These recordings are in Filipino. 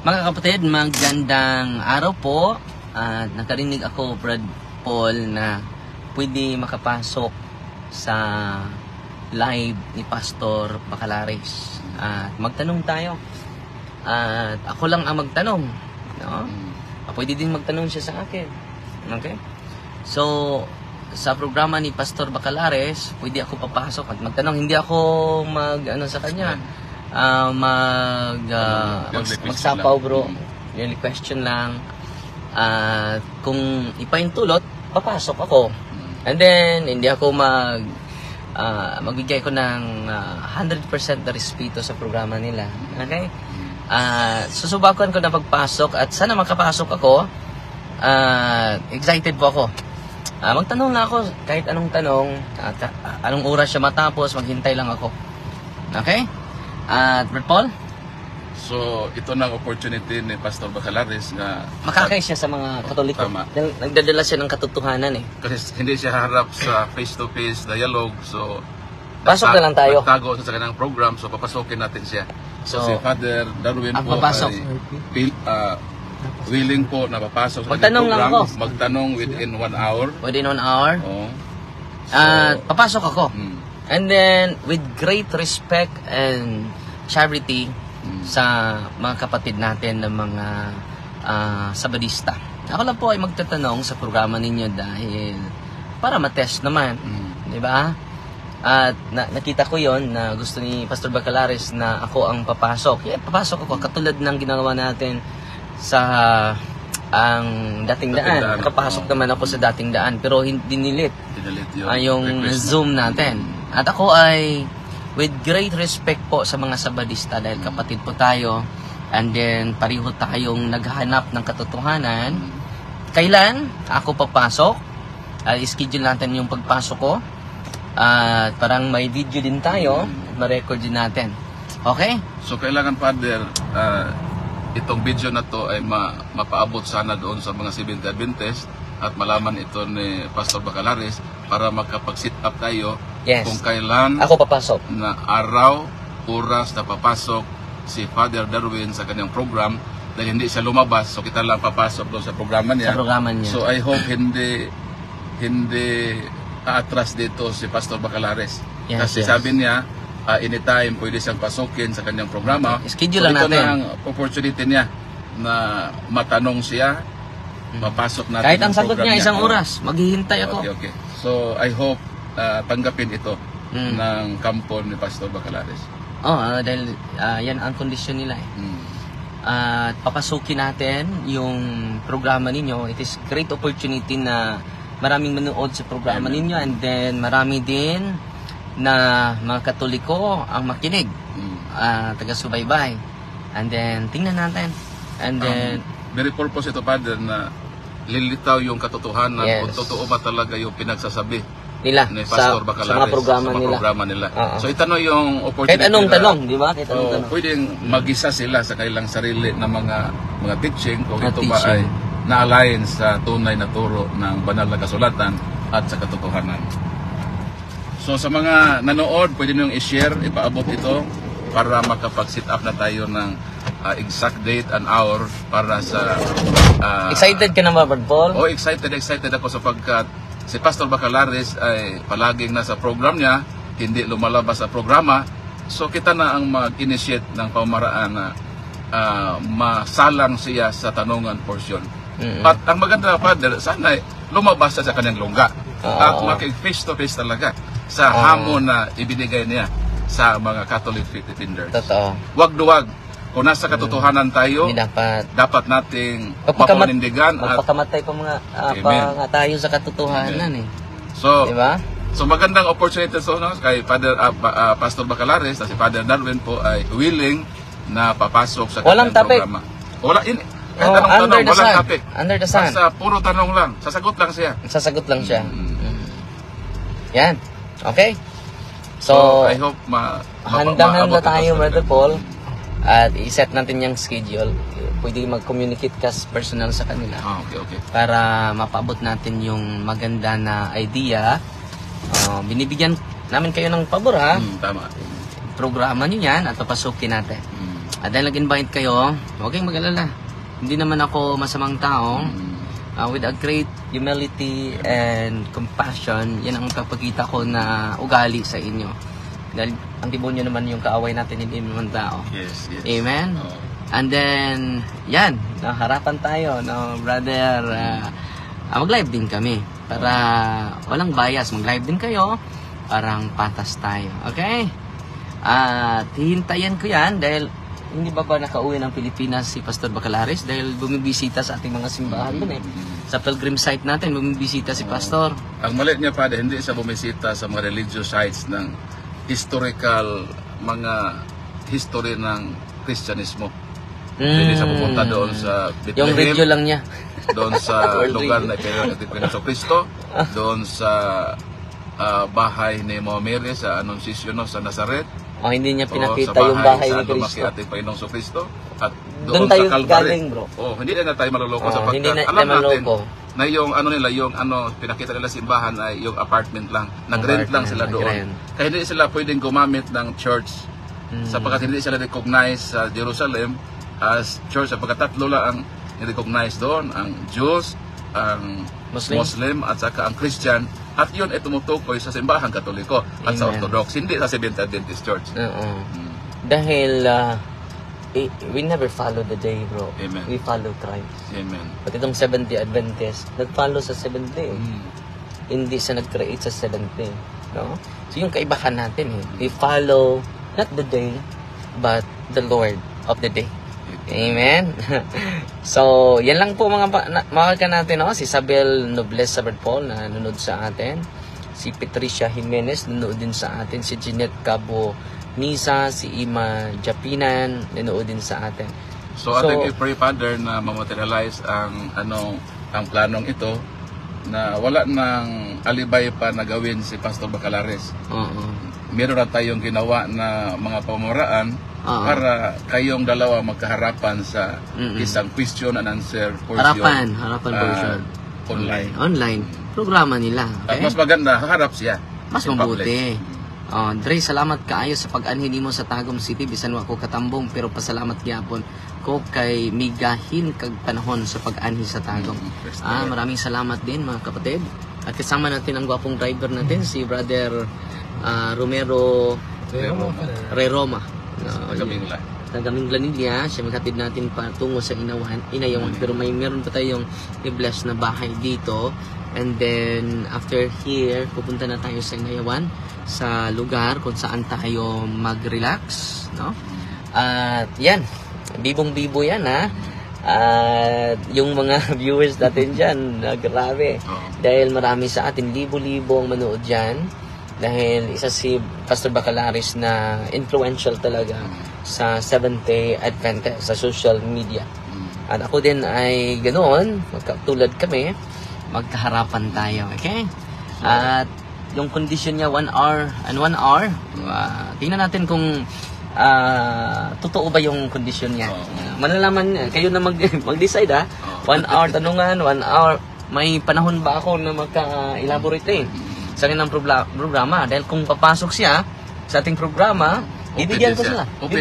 Mga kapatid, magandang araw po. At nakarinig ako, Brad Paul, na pwede makapasok sa live ni Pastor Bacalares. At magtanong tayo. At ako lang ang magtanong. No? Pwede din magtanong siya sa akin. Okay? So, sa programa ni Pastor Bacalares, pwede ako papasok at magtanong. Hindi ako sa kanya. Magsapaw, bro. Really question lang. Kung ipaintulot, papasok ako. And then, hindi ako magbigay ko ng 100% na respeto sa programa nila. Okay? Susubukan ko na pagpasok at sana makapasok ako. Excited po ako. Magtanong na ako kahit anong tanong at anong oras siya matapos, maghintay lang ako. Okay? Brad Paul? So, ito na ang opportunity ni Pastor Bacalares na makakay siya sa mga Katoliko. Tama. Nagdadala siya ng katotohanan eh. Kasi hindi siya harap sa face-to-face dialogue. So, pasok na lang tayo. Nagtago sa kanyang program. So, papasokin natin siya. So si Father Darwin po papasok. Ay willing po na papasok sa magtanong program. Lang ako. Magtanong within 1 hour. Within 1 hour? Oo. Papasok ako. And then, with great respect and charity sa mga kapatid natin ng mga Sabadista. Ako lang po ay magtatanong sa programa ninyo dahil para matest naman. Di ba? At nakita ko yon na gusto ni Pastor Bacalares na ako ang papasok. Yeah, papasok ako katulad ng ginawa natin sa ang dating daan. Nakapasok naman ako sa dating daan pero hindi nilit yung Zoom natin. At ako ay with great respect po sa mga Sabadista dahil kapatid po tayo and then pareho tayong naghahanap ng katotohanan. Kailan ako papasok? I-schedule natin yung pagpasok ko. Parang may video din tayo, ma-record din natin. Okay? So kailangan, Father, itong video na to ay mapaabot sana doon sa mga Seventh-day Adventist at malaman ito ni Pastor Bacalares para makapag-sit up tayo. Yes. Kung kailan ako papasok na araw, oras na papasok si Father Darwin sa kanyang program dahil hindi siya lumabas, so kita lang papasok doon sa programa niya. So I hope hindi atras dito si Pastor Bacalares. Kasi sabi niya, anytime pwede siyang pasukin sa kanyang programa. Schedule lang natin. Ito na ang opportunity niya na matanong siya, mapasok natin. Kahit ang sagot niya isang oras, maghihintay ako. Okay. So I hope tanggapin ito ng kampo ni Pastor Bacalares. Dahil yan ang kondisyon nila eh. At papasukin natin yung programa ninyo. It is great opportunity na maraming manood sa programa ninyo and then marami din na mga Katoliko ang makinig, taga-subaybay. And then tingnan natin. And then very purpose ito, Father, na lilitaw yung katotohanan kung totoo ba talaga yung pinagsasabi nila ni Pastor Bacalares sa mga programa nila. So ito yung opportunity. Kahit anong tanong, di ba? Kahit anong tanong. Pwedeng mag-isa sila sa kailang sarili na mga teaching kung ito ba ay na-align sa tunay na turo ng banal na kasulatan at sa katotohanan. So sa mga nanood, pwede nyo i-share, ipaabot ito para makapag-sit up na tayo ng exact date and hour para sa... excited ka na ba, Brad Paul? Excited ako sapagkat si Pastor Bacalares ay palaging nasa program niya, hindi lumalabas sa programa. So kita na ang mag-initiate ng pamaraan na masalang siya sa tanungan portion. At ang maganda, Father, sana lumabas siya sa kanyang lungga at makik-face to face talaga sa hamon na ibinigay niya sa mga Catholic defenders. Totoo. Wag-duwag. Kung nasa katotohanan tayo, dapat nating mapanindigan at magpakamatay pa mga tayo sa katotohanan eh. So, diba? So magandang opportunity kay Father Pastor Bacalares at si Father Darwin po ay willing na papasok sa kanyang programa. Walang topic. Under the sun. Basta puro tanong lang. Sasagot lang siya. Yan. Okay? So I hope handang-handa tayo, Brother Paul. At i-set natin yung schedule. Pwede mag-communicate ka personal sa kanila. Okay. Para mapaabot natin yung maganda na idea. Binibigyan namin kayo ng pabor, ha? Tama. Programa nyo yan at papasukin natin. At dahil nag-invite kayo, huwag kayong mag-alala. Hindi naman ako masamang tao. With a great humility and compassion, yan ang papakita ko na ugali sa inyo. Dahil ang demonyo naman yung kaaway natin, hindi naman tao. Yes, yes. Amen? Oo. And then, yan, harapan tayo, no, brother. Mag-live din kami para walang bias. Mag-live din kayo, parang patas tayo. Okay? At hihintayin ko yan dahil hindi ba nakauwi ng Pilipinas si Pastor Bacalaris dahil bumibisita sa ating mga simbahan dun eh. Sa pilgrim site natin, bumibisita si Pastor. Ang mali niya pa, hindi siya bumisita sa mga religious sites ng historical, mga history ng Kristyanismo. Hindi siya pupunta doon sa Yung video Bethlehem, lang niya. doon sa World lugar radio. na ipinangalan sa Kristo, doon sa bahay ni Mary sa Anunciación sa Nazaret. O hindi niya O, pinakita sa yung bahay sa ni Cristo. lumaki ating Panginoong sa Kristo. At Doon doon tayo sa Calvary. galing, bro. Oh, hindi na tayo maluloko sa Hindi na alam natin maloko. na yung ano nila, yung ano pinakita nila simbahan ay yung apartment lang. Nag-rent lang sila doon. Nag-rent. Kaya hindi sila pwedeng gumamit ng church sapagkat hindi sila recognize sa Jerusalem as church sapagkat tatlo lang ang recognize doon, ang Jews, ang Muslim at saka ang Christian, at yun ay tumutukoy sa simbahan Katoliko at sa Amen. Orthodox, hindi sa Seventh Adventist Church. Oo. Dahil we never follow the day, bro. Amen. We follow Christ. Amen. Pati itong 70 Adventist, nag-follow sa 70. Hindi siya nag-create sa 70. No? So yung kaibahan natin eh. We follow not the day, but the Lord of the day. Amen. So, yan lang po mga ka natin, no? Si Isabel Nobles Saberpol na nanonood sa atin. Si Patricia Jimenez nanonood din sa atin. Si Jeanette Cabo Nisa, si Ima Japinan nanonood din sa atin. So ating i-pray, Father, na ma-materialize ang ang planong ito na wala nang alibay pa na gawin si Pastor Bacalaris. Meron na tayong ginawa na mga pamuraan para kayong dalawa magkaharapan sa isang question and answer portion. Harapan version. Online. Programa nila. At Okay? mas maganda, haharap siya. Mas in mabuti. Dre, salamat kaayo sa pag-anhin nimo sa Tagum City bisan wa ko katambong pero pasalamat gyapon ko kay migahin kag panahon sa pag-anhi sa Tagum. Maraming salamat din mga kapatid. At kasama natin ang gwapong driver natin si Brother Romero Reroma. Tagaming Glanilla, siya maghatid natin patungo sa Inayawan. Pero meron pa tayong i-bless na bahay dito. And then, after here, pupunta na tayo sa Inayawan, sa lugar kung saan tayo mag-relax. No? At yan, bibong-bibo yan ha. At yung mga viewers natin dyan, grabe. Dahil marami sa atin, libo-libo ang manood dyan. Dahil isa si Pastor Bacalaris na influential talaga sa Seventh-day Adventist sa social media. At ako din ay ganoon, magkatulad kami, magkaharapan tayo, okay? At yung condition niya 1 hour and 1 hour, tingnan natin kung totoo ba yung condition niya. Malalaman niya, kayo na mag-decide ha. 1 hour tanungan, 1 hour, may panahon ba ako na magka-elaborate sa kanyang programa? Dahil kung papasok siya sa ating programa, bibigyan ko sila.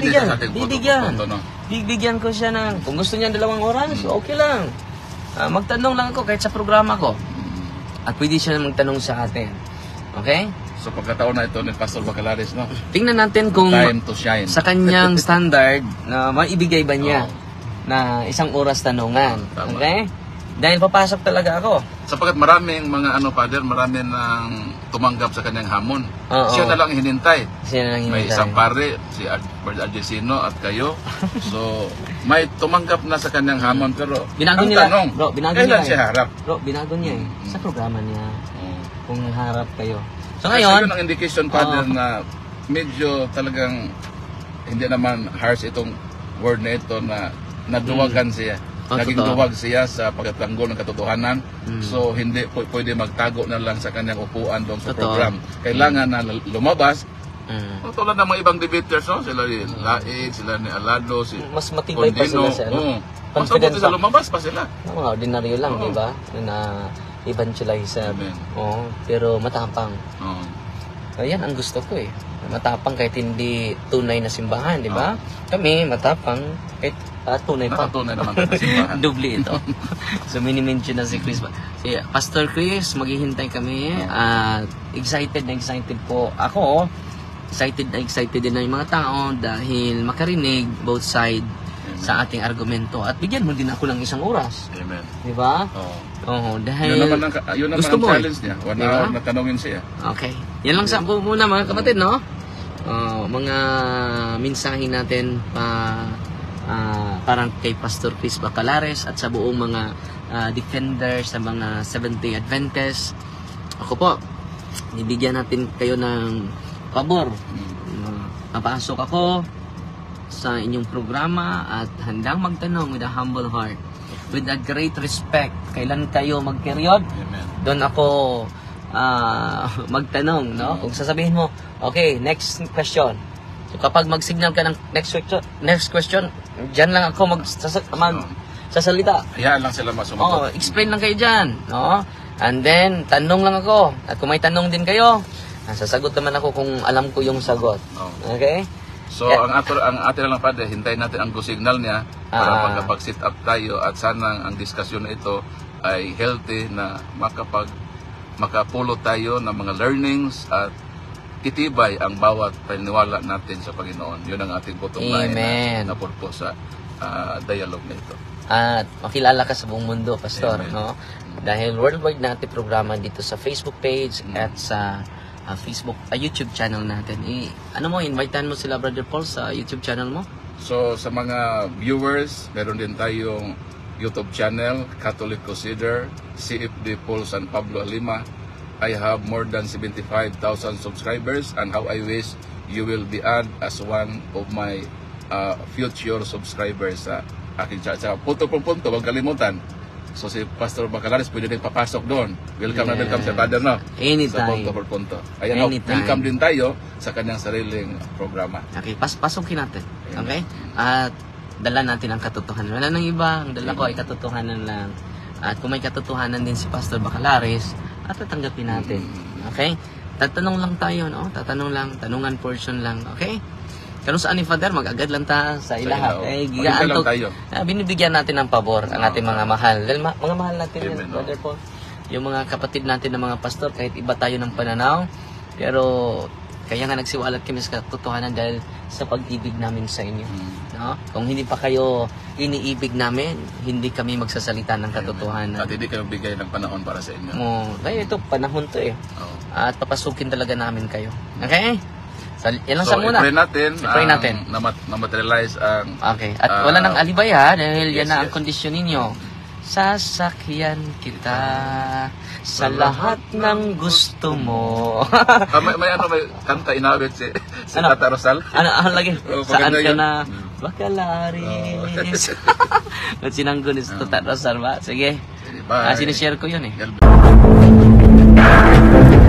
Bibigyan ko siya ng, kung gusto niya 2 oras, okay lang. Magtanong lang ako kahit sa programa ko. At pwede siya magtanong sa atin. Okay? So pagkataon na ito ni Pastor Bacalaris, no? Tingnan natin kung Time to shine. sa kanyang standard na maibigay ba niya na 1 oras tanungan. Tama. Okay? Dahil papasok talaga ako. Sapagkat maraming mga Father, marami nang tumanggap sa kanyang hamon. Siya na lang hinintay. May isang pare, si Brother Argesino at kayo. So, may tumanggap na sa kanyang hamon. Pero, binago ang nila, tanong, bro, binago kailan niya siya harap? Bro, binago niya sa programa niya. Kung harap kayo. So, Kasi ngayon, yun ang indication, Father, na medyo talagang hindi naman harsh itong word na ito na naduwagan siya. Naging duwag siya sa pagtatanggol ng katotohanan. So, hindi pwede magtago na lang sa kanyang upuan doon sa program. Kailangan na lumabas. Tulad ng mga ibang debaters, no? Sila ni Laig, sila ni Alado, si mas matibay pa sila sa mas mabuti sa lumabas pa sila. Mga ordinaryo lang, di ba? Na evangelizer. Pero matapang. Ayan ang gusto ko eh. Matapang kahit hindi tunay na simbahan, di ba? Kami, matapang kahit tunay pa. Nakatunay naman sa simbahan. Doble ito. So, mini-mention na si Chris. Si Pastor Chris, maghihintay kami. At excited na excited po ako. Excited na excited din na yung mga tao dahil makarinig both side sa ating argumento. At bigyan mo din ako ng isang oras. Amen. Di ba? Oo, dahil Yun naman gusto ang mo challenge niya. 1 Diba? hour na tanongin siya. Okay. Yan lang sa muna mga kapatid, no? Mga mensahe natin parang kay Pastor Chris Bacalares at sa buong mga defenders sa mga Seventh-day Adventists. Ako po, bibigyan natin kayo ng pabor. Papasok ako sa inyong programa at handang magtanong with a humble heart, with a great respect. Kailan kayo mag-period? Amen. Doon ako magtanong, no? Kung sasabihin mo, okay, next question. So kapag mag-signal ka ng next question, diyan lang ako magsasalita. Hayaan lang sila masumagot. Explain lang kayo diyan, no? And then tanong lang ako. At kung may tanong din kayo, sasagot naman ako kung alam ko yung sagot. Okay? So, ang atin lang Padre, hintayin natin ang go signal niya para makapag-sit up tayo at sana ang diskusyon na ito ay healthy na makapulot tayo ng mga learnings at itibay ang bawat paniniwala natin sa Panginoon. Yun ang ating bottom line na purpose sa dialogue na ito. At makilala ka sa buong mundo, Pastor, Amen. no? Dahil worldwide natin programa dito sa Facebook page at sa Facebook, YouTube channel natin. Invitean mo sila, Brother Paul, sa YouTube channel mo? So, sa mga viewers, meron din tayong YouTube channel, Catholic Crusader, CFD Paul San Pablo Alima. I have more than 75,000 subscribers and how I wish you will be add as one of my future subscribers sa aking channel. Punto por punto, huwag kalimutan. So si Pastor Bacalares pwede din papasok doon. Welcome na welcome sa Father, no? Anytime. Sa punto por punto. Ayan, welcome din tayo sa kanyang sariling programa. Okay, pasukin natin. Okay? At dala natin ang katotohanan. Wala nang iba. Ang dala ko ay katotohanan lang. At kung may katotohanan din si Pastor Bacalares, at tatanggapin natin. Okay? Tatanong lang tayo, no? Tanungan portion lang. Okay? Kano saan ni Father, mag-agad lang ta sa ilahat. Gigaan to. Binibigyan natin ng pabor ang ating mga mahal. Dahil mga mahal natin yan, Brother Paul. Yung mga kapatid natin ng mga pastor, kahit iba tayo ng pananaw, pero kaya nga nagsiwalat kami sa katotohanan dahil sa pag-ibig namin sa inyo. No? Kung hindi pa kayo iniibig namin, hindi kami magsasalita ng katotohanan. At hindi kayo bigay ng panahon para sa inyo. Kaya ito, panahon to eh. At papasukin talaga namin kayo. Okay? Yan lang sa muna. I-pray natin na materialize ang... Okay. At wala nang alibay ha, dahil yan na ang kondisyon ninyo. Sasakyan kita sa lahat ng gusto mo. may kanta inawit si Tata Rosal. Ano lagi? Saan ka na? Bacalares. At sinanggo ni Tata Rosal ba? Sige. Sinishare ko yun eh.